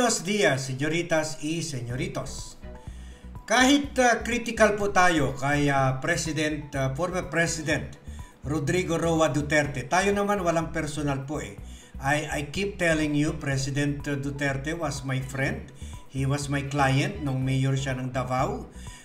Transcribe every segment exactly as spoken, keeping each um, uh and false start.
Buenos dias, señoritas y señoritos. Kahit uh, critical po tayo kay uh, President, uh, former President Rodrigo Roa Duterte, tayo naman walang personal po eh. I, I keep telling you, President Duterte was my friend. He was my client nung mayor siya ng Davao.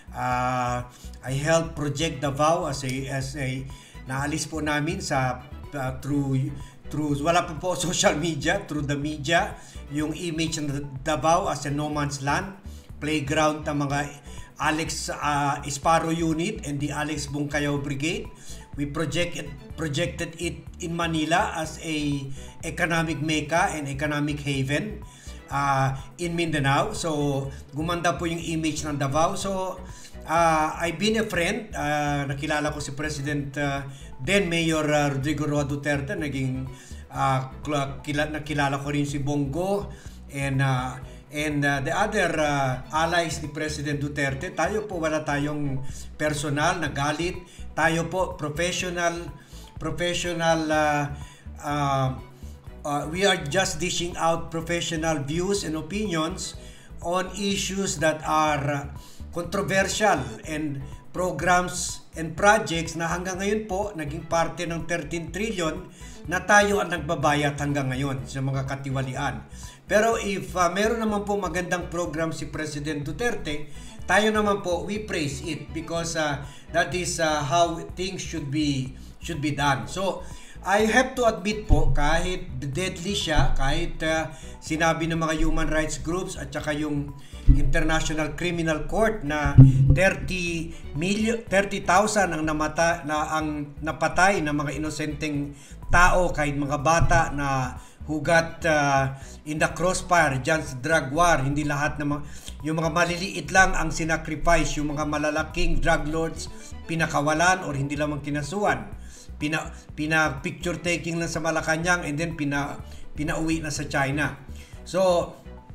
Uh, I helped project Davao as a, as a naalis po namin sa uh, through through wala pa po social media, through the media, yung image ng Davao as a no man's land, playground ng mga Alex uh, Esparo unit and the Alex Bungkayaw Brigade. We projected projected it in Manila as a economic mecca and economic haven uh, in Mindanao. So gumanda po yung image ng Davao. So uh, I've been a friend. Uh, nakilala ko si President uh, then Mayor uh, Rodrigo Roa Duterte. Naging uh, kila, nakilala ko rin si Bongo and uh, and uh, the other uh, allies ni President Duterte. Tayo po wala tayong personal na galit. Tayo po professional professional uh, uh, uh, we are just dishing out professional views and opinions on issues that are controversial and programs and projects na hanggang ngayon po naging parte ng thirteen trillion na tayo ang nagbabayad hanggang ngayon sa mga katiwalian. Pero if uh, meron naman po magandang program si President Duterte, tayo naman po we praise it because uh, that is uh, how things should be should be done. So I have to admit po, kahit deadly siya, kahit uh, sinabi ng mga human rights groups at saka yung International Criminal Court na thirty million thirty thousand ang namata na ang napatay ng mga inosenteng tao, kahit mga bata na hugat uh, in the crossfire dyan sa drug war. Hindi lahat ng mga, yung mga maliliit lang ang sinacrifice, yung mga malalaking drug lords pinakawalan or hindi lamang kinasuan, pina, pina picture taking lang sa Malacanang and then pina, pinauwi na sa China. So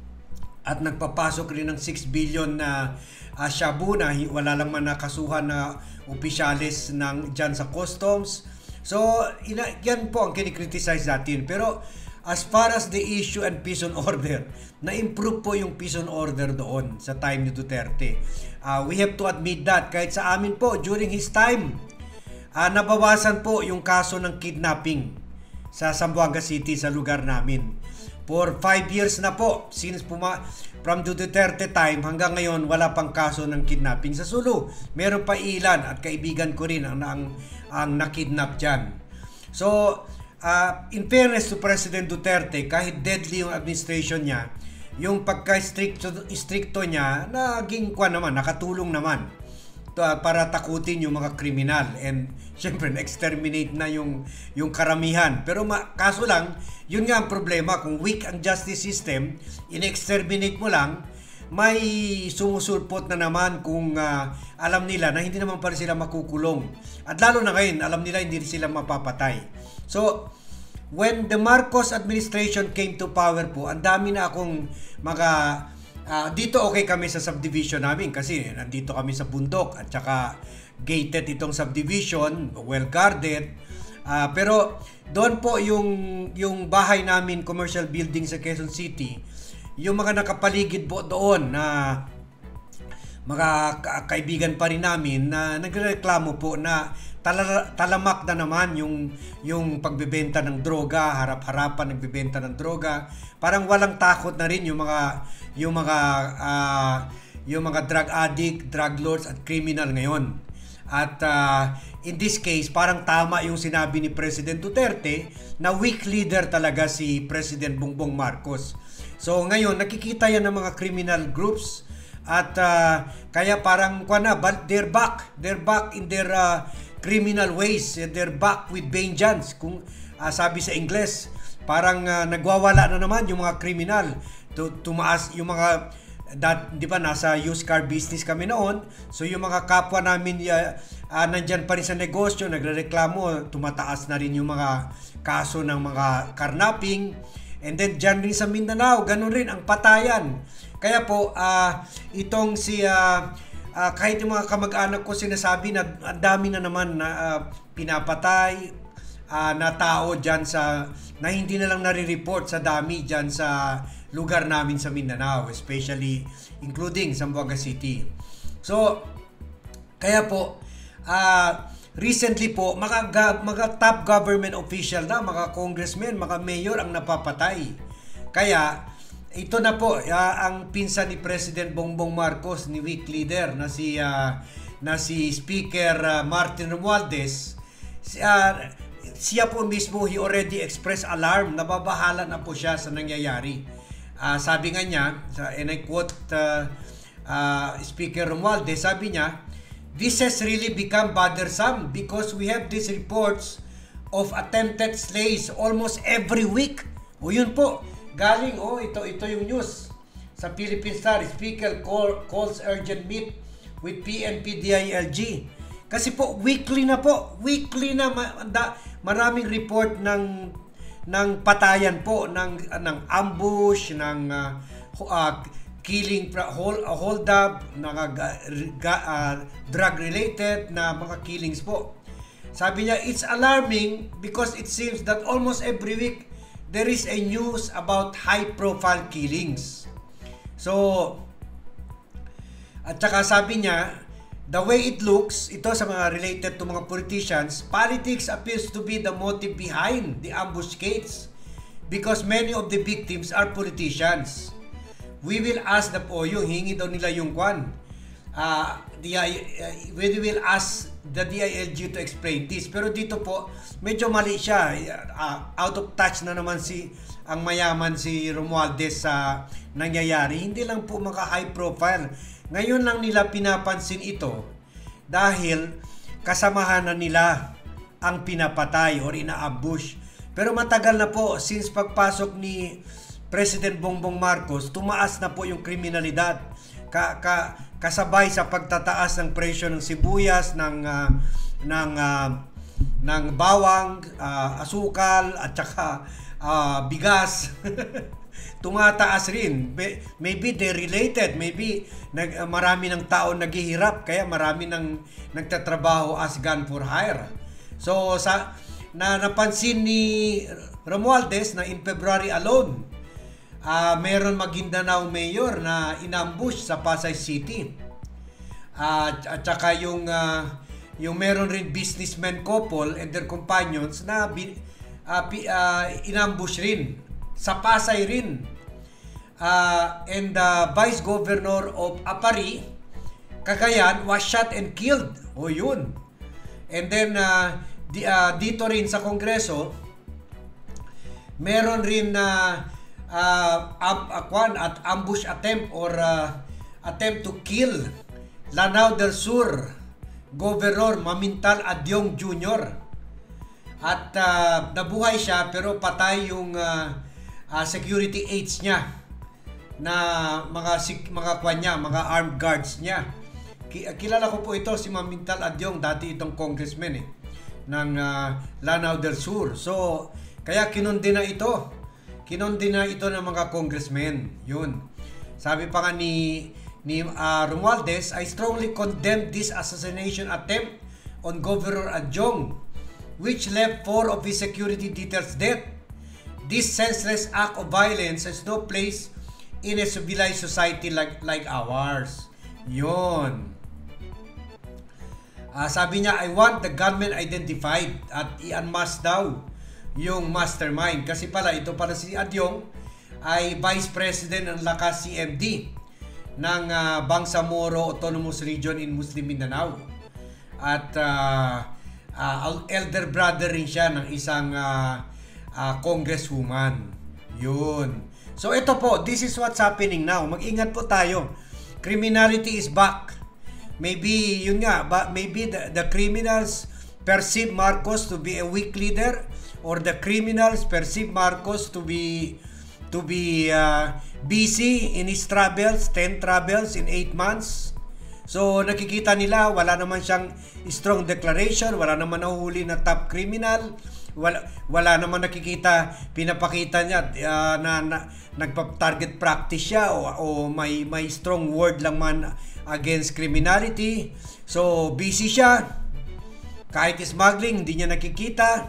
at nagpapasok rin ng six billion na uh, shabu na wala lang man nakasuhan na opisyalis ng dyan sa customs. So ina, yan po ang kinikriticize natin. Pero as far as the issue and peace and order, na-improve po yung peace and order doon sa time ni Duterte. Uh, we have to admit that. Kahit sa amin po, during his time, uh, nabawasan po yung kaso ng kidnapping sa Zamboanga City, sa lugar namin. For five years na po, since puma, from the Duterte time hanggang ngayon, wala pang kaso ng kidnapping sa Sulu. Meron pa ilan at kaibigan ko rin ang, ang, ang nakidnap dyan. So, uh, in fairness to President Duterte, kahit deadly yung administration niya, yung pagka-stricto stricto niya, naging kwa naman, nakatulong naman to, uh, para takutin yung mga kriminal and syempre na-exterminate na yung, yung karamihan. Pero ma, kaso lang, yun nga ang problema, kung weak ang justice system, in-exterminate mo lang, may sumusulpot na naman kung uh, alam nila na hindi naman pa rin sila makukulong. At lalo na ngayon, alam nila hindi sila mapapatay. So, when the Marcos administration came to power po, ang dami na akong mga uh, dito okay kami sa subdivision namin kasi nandito kami sa bundok at saka gated itong subdivision, well guarded. Uh, pero doon po yung yung bahay namin, commercial building sa Quezon City, yung mga nakapaligid po doon na mga ka- kaibigan pa rin namin na nagreklamo po na tala- talamak na naman yung yung pagbebenta ng droga, harap-harapan nagbebenta ng droga. Parang walang takot na rin yung mga yung mga uh, yung mga drug addict, drug lords at criminal ngayon. At uh, in this case, parang tama yung sinabi ni President Duterte na weak leader talaga si President Bongbong Marcos. So ngayon, nakikita yan ng mga criminal groups at uh, kaya parang kwa na, but they're back. They're back in their uh, criminal ways. They're back with vengeance. Kung uh, sabi sa Ingles, parang uh, nagwawala na naman yung mga criminal. Tumaas yung mga that, di ba, nasa used car business kami noon. So yung mga kapwa namin uh, uh, nandyan pa rin sa negosyo, nagrereklamo, tumataas na rin yung mga kaso ng mga carnapping. And then dyan rin sa Mindanao, ganun rin ang patayan. Kaya po, uh, itong si uh, uh, kahit yung mga kamag-anak ko sinasabi na ang dami na naman na uh, pinapatay, uh, na tao dyan sa, na hindi na lang nare-report sa dami dyan sa lugar namin sa Mindanao, especially including Zamboanga City. So, kaya po, uh, recently po, mga, mga top government official na, mga congressmen, mga mayor ang napapatay. Kaya, ito na po, uh, ang pinsan ni President Bongbong Marcos, ni weak leader, na si, uh, na si Speaker uh, Martin Romualdez, uh, siya po mismo, he already expressed alarm, nababahala na po siya sa nangyayari. Uh, sabi nga niya, and I quote uh, uh, Speaker Romualdez, sabi niya, "This has really become bothersome because we have these reports of attempted slays almost every week." O yun po, galing, oh, ito, ito yung news sa Philippine Star. Speaker call, calls urgent meet with P N P D I L G. Kasi po, weekly na po, weekly na, maraming report ng ng patayan po, ng, ng ambush, ng uh, uh, killing, hold, hold up, ng uh, drug-related na mga killings po. Sabi niya, it's alarming because it seems that almost every week there is a news about high-profile killings. So, at saka sabi niya, the way it looks, ito sa mga related to mga politicians, politics appears to be the motive behind the ambuscades because many of the victims are politicians. We will ask the po, yung hingi daw nila yung kwan. Uh, the, uh, we will ask the D I L G to explain this. Pero dito po, medyo mali siya. Uh, out of touch na naman si ang mayaman si Romualdez sa nangyayari. Hindi lang po mga high profile. Ngayon lang nila pinapansin ito dahil kasamahan na nila ang pinapatay or ina-ambush. Pero matagal na po, since pagpasok ni President Bongbong Marcos, tumaas na po yung kriminalidad. Ka, ka, kasabay sa pagtataas ng presyo ng sibuyas, ng uh, ng uh, ng bawang, uh, asukal at saka uh, bigas. Tumataas rin. Maybe they're related, maybe nag, uh, marami ng tao naghihirap kaya marami nang nagtatrabaho as gun for hire. So sa na napansin ni Romualdez na in February alone, Uh, meron Maguindanao mayor na inambush sa Pasay City. Uh, at saka yung, uh, yung meron rin businessman couple and their companions na uh, uh, inambush rin. Sa Pasay rin. Uh, and the Vice Governor of Apari, Cagayan, was shot and killed. O yun. And then, uh, di, uh, dito rin sa Kongreso, meron rin na uh, Uh, uh, uh, at ambush attempt or uh, attempt to kill Lanao del Sur Governor Mamintal Adyong Junior At uh, nabuhay siya pero patay yung uh, uh, security aides niya na mga mga kwan niya, mga armed guards niya. Kilala ko po ito si Mamintal Adyong, dati itong congressman eh ng uh, Lanao del Sur. So kaya kinundi na ito. Kinondi na ito ng mga congressmen. Yun. Sabi pa nga ni, ni uh, Romualdez, I strongly condemn this assassination attempt on Governor Adyong, which left four of his security details dead. This senseless act of violence has no place in a civilized society like, like ours. Yun. Uh, sabi niya, I want the gunman identified at i-unmask daw yung mastermind. Kasi pala, ito pala si Adyong ay Vice President ng Lakas C M D ng uh, Bangsamoro Autonomous Region in Muslim Mindanao. At uh, uh, elder brother rin siya ng isang uh, uh, congresswoman. Yun. So ito po, this is what's happening now. Mag-ingat po tayo. Criminality is back. Maybe, yun nga, but maybe the, the criminals perceive Marcos to be a weak leader, or the criminals perceive Marcos to be to be uh, busy in his travels, ten travels in eight months. So nakikita nila wala naman siyang strong declaration, wala naman nahuhuli na top criminal, wala, wala naman nakikita pinapakita niya uh, na, na nagpa-target practice siya o, o may may strong word lang man against criminality. So busy siya. Kahit smuggling hindi niya nakikita.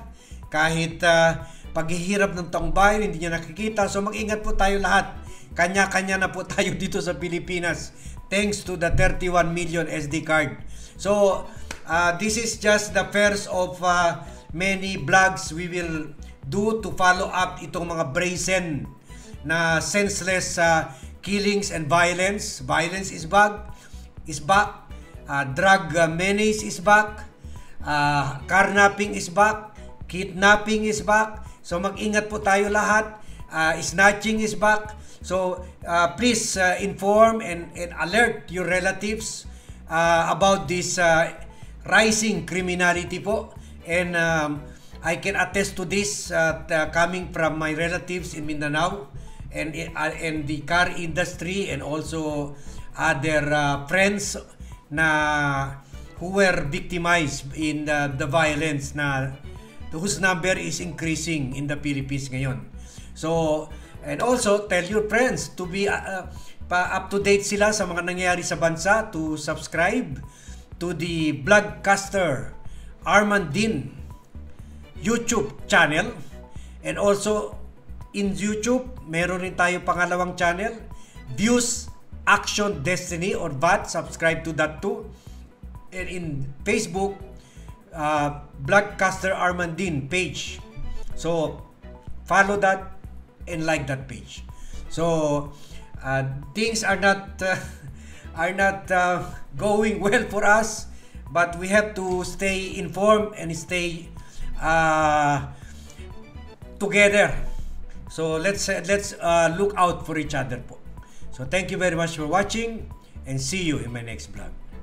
kahit uh, paghihirap ng taong bayan, hindi niya nakikita. So mag-ingat po tayo lahat. Kanya-kanya na po tayo dito sa Pilipinas thanks to the thirty-one million S D card. So uh, this is just the first of uh, many vlogs we will do to follow up itong mga brazen na senseless uh, killings and violence. Violence is back. Is back. Uh, drug uh, menace is back. Uh, carnapping is back. Kidnapping is back. So mag-ingat po tayo lahat. Uh, snatching is back. So uh, please uh, inform and, and alert your relatives uh, about this uh, rising criminality po. And um, I can attest to this uh, coming from my relatives in Mindanao and uh, and the car industry and also other uh, friends na who were victimized in the, the violence na whose number is increasing in the Philippines ngayon. So and also tell your friends to be uh, pa up to date sila sa mga nangyayari sa bansa, to subscribe to the Vlogcaster Armandin YouTube channel. And also in YouTube meron rin tayo pangalawang channel, Views Action Destiny or V A D. Subscribe to that too. And in Facebook, uh, Vlogcaster Armandin page. So follow that and like that page. So uh, things are not uh, are not uh, going well for us, but we have to stay informed and stay uh, together. So let's uh, let's uh, look out for each other po. So thank you very much for watching and see you in my next vlog.